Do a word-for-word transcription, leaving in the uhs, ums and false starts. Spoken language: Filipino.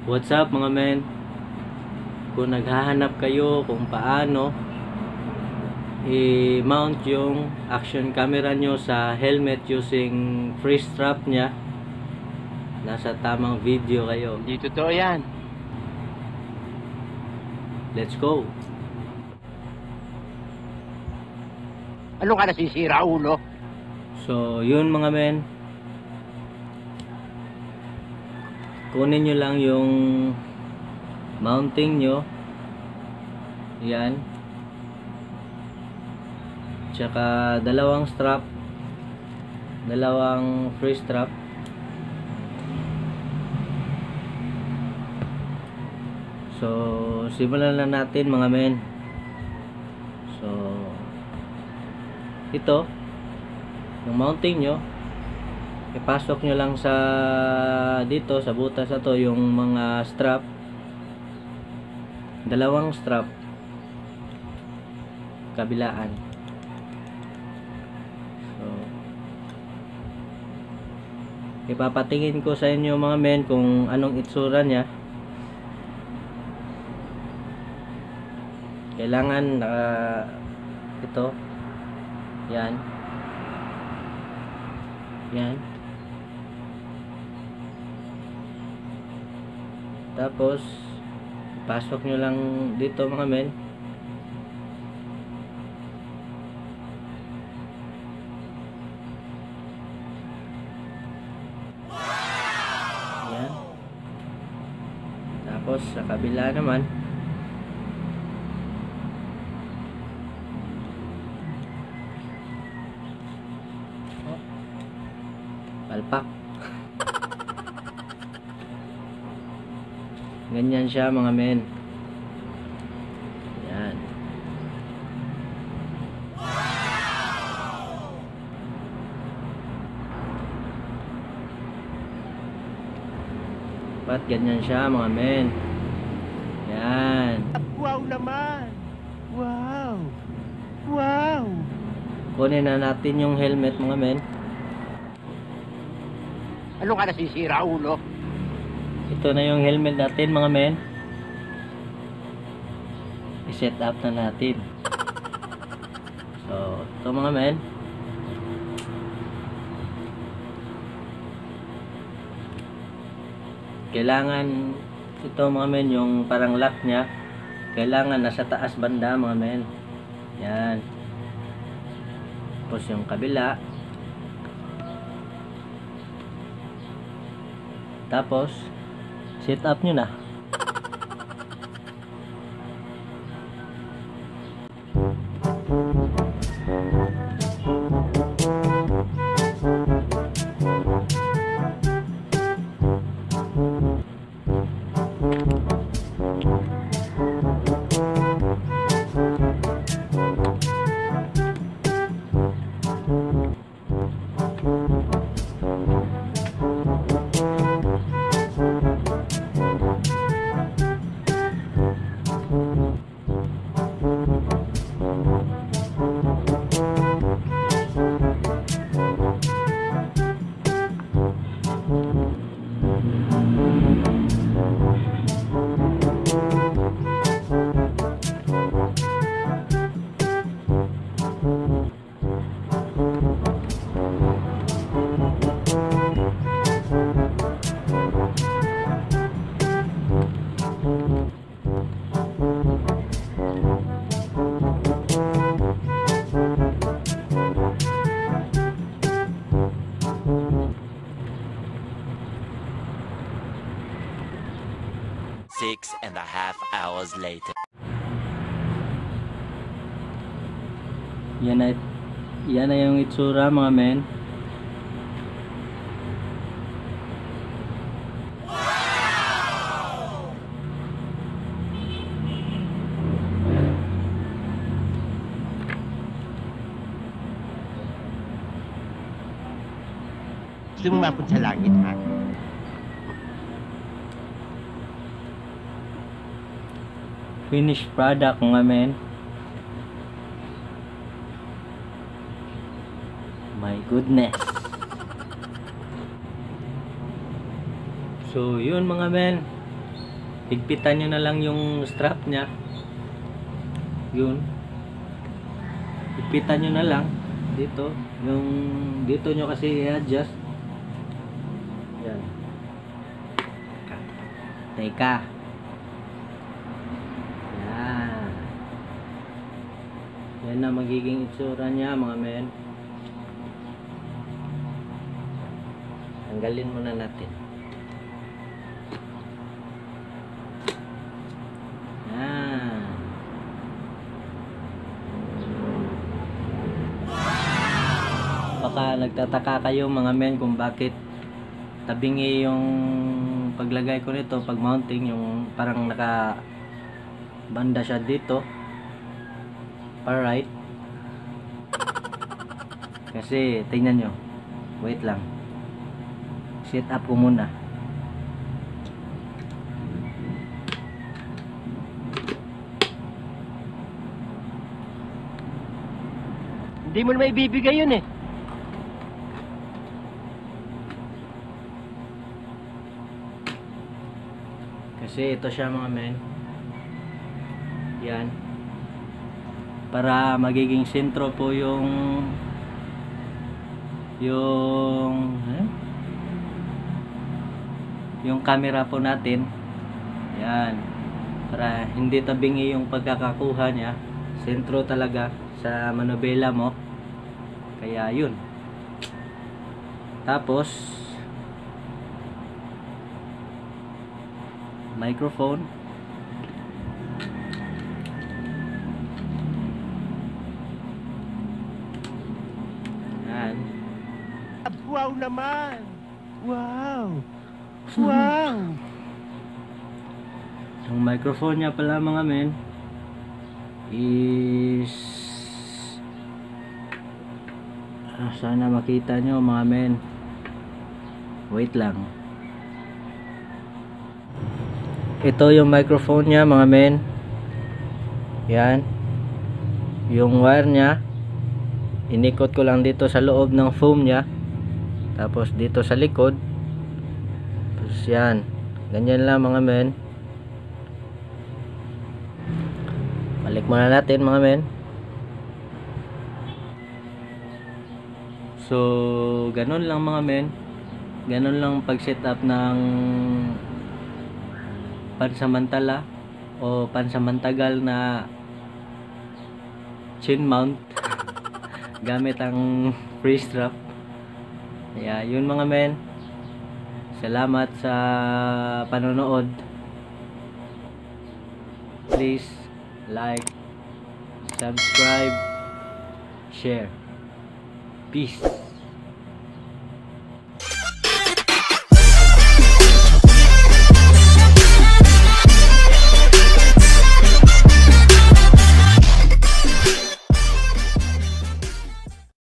What's up mga men? Kung naghahanap kayo kung paano i-mount yung action camera nyo sa helmet using free strap nya, nasa tamang video kayo. Hindi totoo yan. Let's go! Ano ka nasisira, ulo? So yun mga men, kunin nyo lang yung mounting nyo, yan, tsaka dalawang strap, dalawang free strap. So simulan na natin mga men. So ito yung mounting nyo, ipasok nyo lang sa dito sa butas na to yung mga strap, dalawang strap kabilaan. So ipapatingin ko sa inyo mga men kung anong itsura nya. Kailangan naka ito yan yan, tapos pasok nyo lang dito mga men. Yan, tapos sa kabila naman palpak. Ganyan siya mga men. Yan. Dapat ganyan siya mga men. Yan. Wow naman! Wow! Wow! Kunin na natin yung helmet mga men. Ano ka nasisira, ulo? Ito na yung helmet natin mga men. I-set up na natin. So ito mga men, kailangan ito mga men, yung parang lock nya kailangan nasa taas banda mga men. Yan. Tapos yung kabila, tapos set up nyo na. Six and a half hours later. Yan na, yan na yung itsura mga men. Gusto mo mapun sa langit, ha? Finished product mga men. My goodness. So yun mga men, higpitan nyo na lang yung strap nya. Yun. Higpitan nyo na lang dito. Yung dito nyo kasi i-adjust. Yan. Teka. Yan. Yan na magiging itsura niya mga men. Tanggalin muna natin. Yan. Baka nagtataka kayo mga men kung bakit tabingi yung paglagay ko nito pag mounting, yung parang naka banda siya dito para right. Kasi tingnan nyo, wait lang, set up ko muna. Hindi mo naman ibibigay yun eh. Kasi ito siya mga men. Yan. Para magiging sentro po yung yung eh? yung camera po natin. Yan. Para hindi tabingi yung pagkakakuha niya. Sentro talaga sa manobela mo. Kaya yun. Tapos microphone. Yan. Wow naman! Wow! Wow! Yung microphone niya pala mga men is ah, sana makita nyo mga men. Wait lang. Ito yung microphone niya mga men. Yan. Yung wire niya inikot ko lang dito sa loob ng foam niya. Tapos dito sa likod. Tapos yan. Ganyan lang mga men. Balik muna natin mga men. So ganun lang mga men. Ganun lang pag setup ng pansamantala o pansamantagal na chin mount gamit ang free strap. Yeah, yun mga men. Salamat sa panonood. Please like, subscribe, share. Peace.